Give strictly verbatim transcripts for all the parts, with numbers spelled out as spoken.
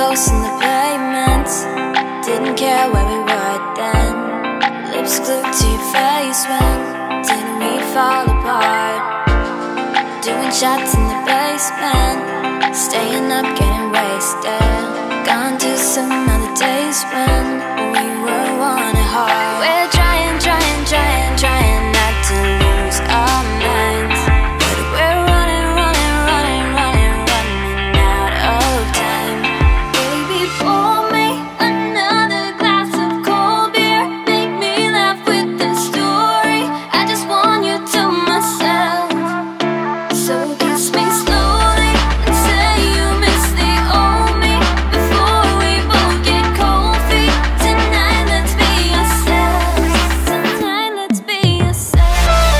ghosts in the pavement. Didn't care where we were then. Lips glued to your face when didn't we fall apart? Doing shots in the basement, staying up getting wasted. Gone to some other days when we were one at heart. We're trying, trying, trying, trying not to lose our minds, but we're running, running, running, running, running out of time. Baby, pour me another glass of cold beer. Make me laugh with the story. I just want you to myself. So kiss me slowly and say you miss the old me before we both get cold feet. Tonight let's be ourselves. Tonight let's be ourselves.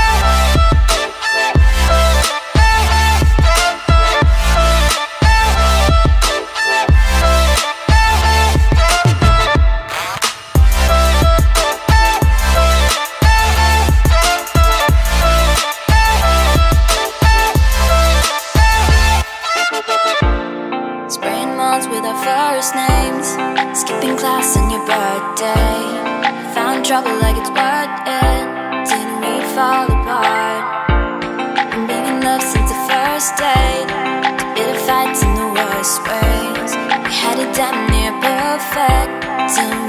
Spraying malls with our first names, skipping class on your birthday. Found trouble like it's worth it. Didn't we fall apart? Been being in love since the first date. Bitter fights in the worst ways. We had it damn near perfect till